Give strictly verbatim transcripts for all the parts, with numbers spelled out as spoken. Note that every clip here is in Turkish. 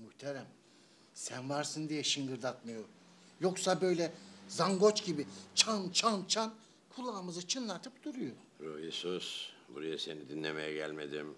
Muhterem, sen varsın diye şıngırdatmıyor. Yoksa böyle zangoç gibi çan çan çan kulağımızı çınlatıp duruyor. Ruhi sus. Buraya seni dinlemeye gelmedim.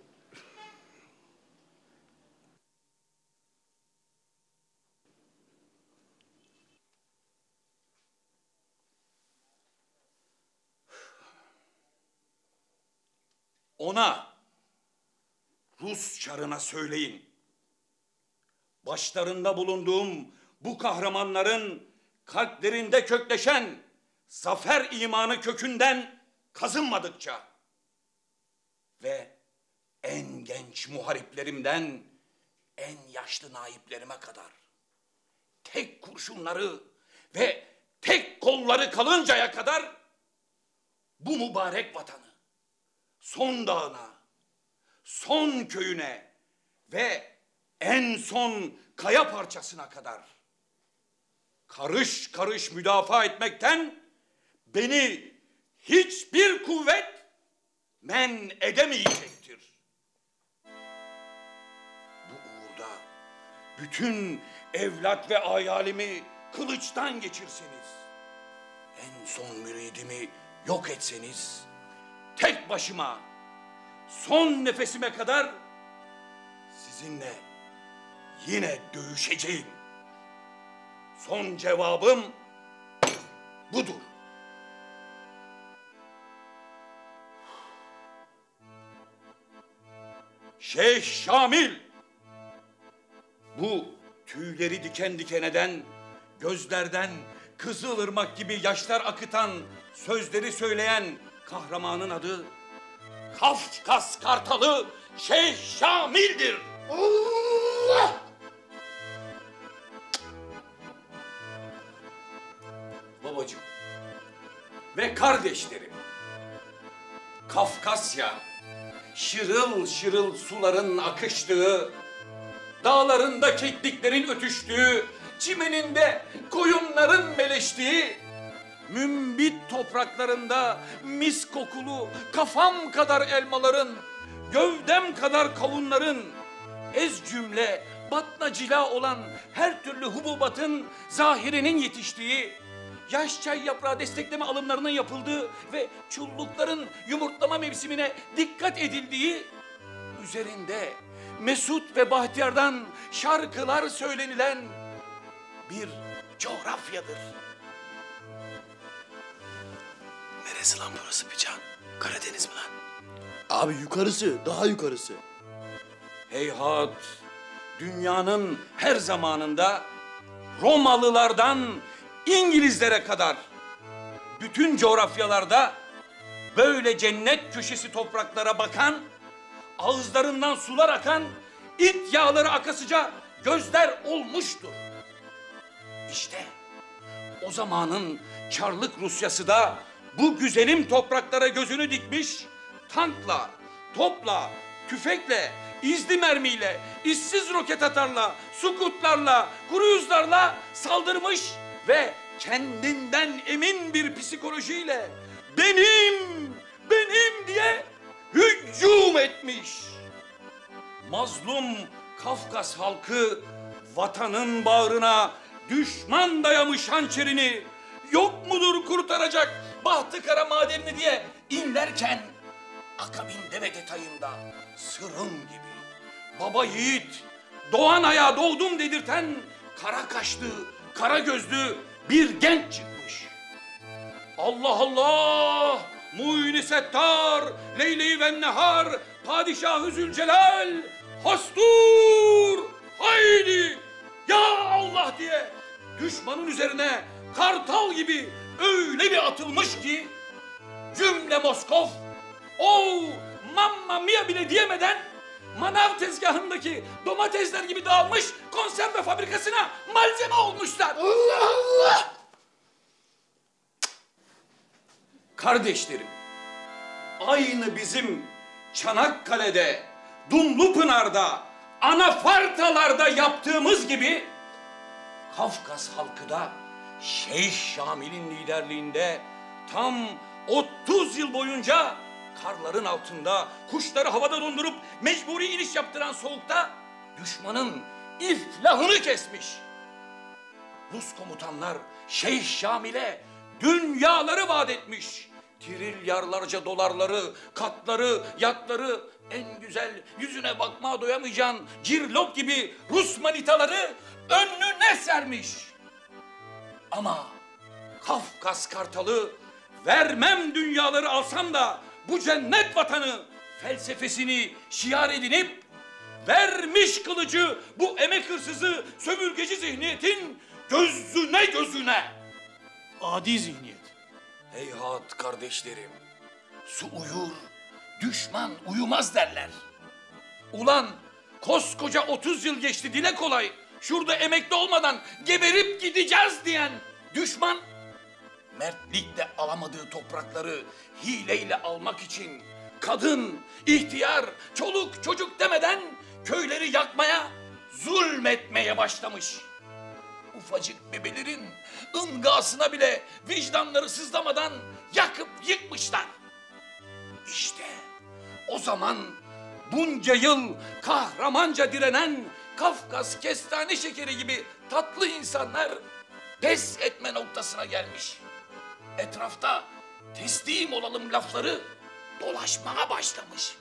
Ona, Rus çarına söyleyin. Başlarında bulunduğum bu kahramanların kalplerinde kökleşen zafer imanı kökünden kazınmadıkça ve en genç muhariplerimden en yaşlı naiplerime kadar tek kurşunları ve tek kolları kalıncaya kadar bu mübarek vatanı son dağına, son köyüne ve en son kaya parçasına kadar karış karış müdafaa etmekten beni hiçbir kuvvet men edemeyecektir. Bu uğurda bütün evlat ve ayalimi kılıçtan geçirseniz, en son müridimi yok etseniz, tek başıma son nefesime kadar sizinle yine dövüşeceğim. Son cevabım budur. Şeyh Şamil, bu tüyleri diken diken eden, gözlerden kızılırmak gibi yaşlar akıtan sözleri söyleyen kahramanın adı Kafkas Kartalı Şeyh Şamil'dir. Allah! Babacığım ve kardeşlerim, Kafkasya şırıl şırıl suların akıştığı, dağlarında kekliklerin ötüştüğü, çimeninde koyunların meleştiği, mümbit topraklarında mis kokulu kafam kadar elmaların, gövdem kadar kavunların, ez cümle batna cila olan her türlü hububatın zahirinin yetiştiği, yaş çay yaprağı destekleme alımlarının yapıldığı ve çullukların yumurtlama mevsimine dikkat edildiği, üzerinde Mesut ve Bahtiyar'dan şarkılar söylenilen bir coğrafyadır. Neresi lan burası Bican? Karadeniz mi lan? Abi yukarısı, daha yukarısı. Heyhat, dünyanın her zamanında Romalılardan İngilizlere kadar bütün coğrafyalarda böyle cennet köşesi topraklara bakan, ağızlarından sular akan, it yağları akasıca gözler olmuştur. İşte o zamanın Çarlık Rusyası da bu güzelim topraklara gözünü dikmiş, tankla, topla, tüfekle, izli mermiyle, işsiz roket atarla, sukutlarla, kruzlarla saldırmış ve kendinden emin bir psikolojiyle benim, benim diye hücum etmiş. Mazlum Kafkas halkı vatanın bağrına düşman dayamış hançerini, yok mudur kurtaracak bahtı kara madenini diye inlerken, akabinde ve detayında sırım gibi baba yiğit, doğan ayağa doğdum dedirten kara kaşlı, kara gözlü bir genç çıkmış. Allah Allah! Mu'in-i Settar, Leyli ve Nehar, Padişah-ı Zülcelal, Hastur, haydi, ya Allah diye düşmanın üzerine kartal gibi öyle bir atılmış ki cümle Moskov, o mamma mia bile diyemeden manav tezgahındaki domatesler gibi dağılmış konserve fabrikasına malzeme olmuşlar. Allah Allah! Kardeşlerim, aynı bizim Çanakkale'de, Dumlupınar'da, Anafartalar'da yaptığımız gibi Kafkas halkı da Şeyh Şamil'in liderliğinde tam otuz yıl boyunca karların altında kuşları havada dondurup mecburi iniş yaptıran soğukta düşmanın iflahını kesmiş. Rus komutanlar Şeyh Şamil'e dünyaları vaat etmiş. Trilyarlarca dolarları, katları, yatları, en güzel yüzüne bakmaya doyamayacağın cirlop gibi Rus manitaları önüne sermiş. Ama Kafkas Kartalı vermem dünyaları alsam da bu cennet vatanı felsefesini şiar edinip vermiş kılıcı bu emek hırsızı sömürgeci zihniyetin gözüne gözüne. Adi zihniyet. Heyhat kardeşlerim, su uyur, düşman uyumaz derler. Ulan koskoca otuz yıl geçti dile kolay, şurada emekli olmadan geberip gideceğiz diyen düşman, mertlikle alamadığı toprakları hileyle almak için kadın, ihtiyar, çoluk, çocuk demeden köyleri yakmaya, zulmetmeye başlamış. Ufacık bebelerin ıngasına bile vicdanları sızlamadan yakıp yıkmışlar. İşte o zaman bunca yıl kahramanca direnen Kafkas kestane şekeri gibi tatlı insanlar pes etme noktasına gelmiş. Etrafta teslim olalım lafları dolaşmaya başlamış.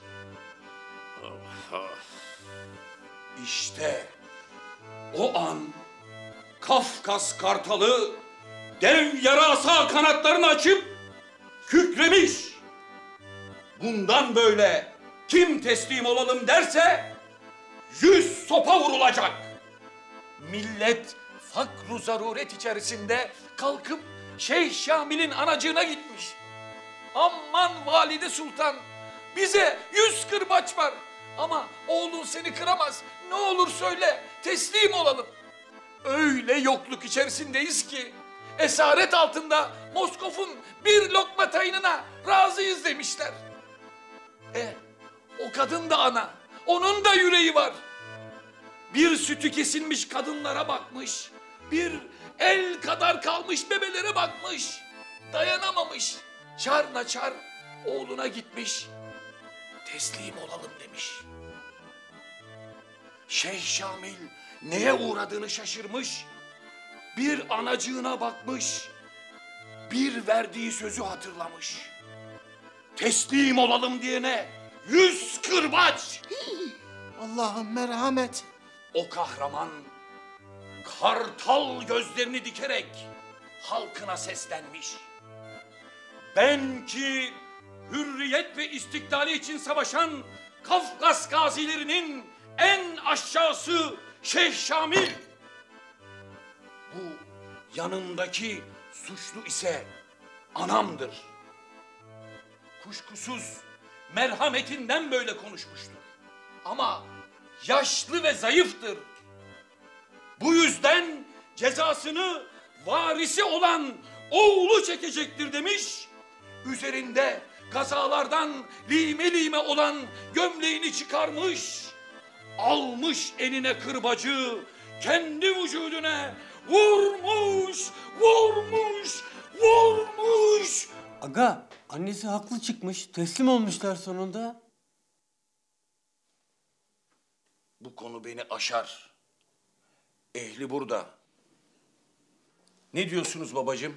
İşte o an Kafkas Kartalı dev yarasa kanatlarını açıp kükremiş. Bundan böyle kim teslim olalım derse yüz sopa vurulacak. Millet fakru zaruret içerisinde kalkıp Şeyh Şamil'in anacığına gitmiş. Aman valide sultan, bize yüz kırbaç var ama oğlun seni kıramaz. Ne olur söyle, teslim olalım. Öyle yokluk içerisindeyiz ki esaret altında Moskov'un bir lokma tayinine razıyız demişler. E, o kadın da ana, onun da yüreği var. Bir sütü kesilmiş kadınlara bakmış, bir el kadar kalmış bebelere bakmış, dayanamamış. Çar naçar oğluna gitmiş, teslim olalım demiş. Şeyh Şamil neye uğradığını şaşırmış, bir anacığına bakmış, bir verdiği sözü hatırlamış. Teslim olalım diyene yüz kırbaç. Allah'ım merhamet. O kahraman kartal gözlerini dikerek halkına seslenmiş. Ben ki hürriyet ve istiklali için savaşan Kafkas gazilerinin en aşağısı Şeyh Şamil. Bu yanındaki suçlu ise anamdır. Kuşkusuz merhametinden böyle konuşmuştur. Ama yaşlı ve zayıftır. Bu yüzden cezasını varisi olan oğlu çekecektir demiş. Üzerinde kazalardan lime lime olan gömleğini çıkarmış. Almış eline kırbacı, kendi vücuduna vurmuş, vurmuş, vurmuş. Aga, annesi haklı çıkmış. Teslim olmuşlar sonunda. Bu konu beni aşar. Ehli burada. Ne diyorsunuz babacığım?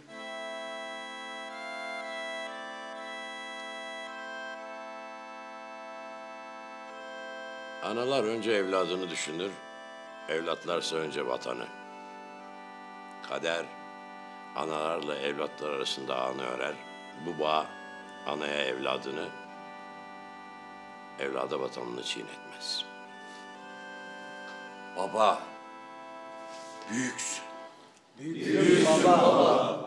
Analar önce evladını düşünür, evlatlarsa önce vatanı. Kader, analarla evlatlar arasında ağını örer. Bu bağ, anaya evladını, evlada vatanını çiğnetmez. Baba, büyüksün. Büyük baba.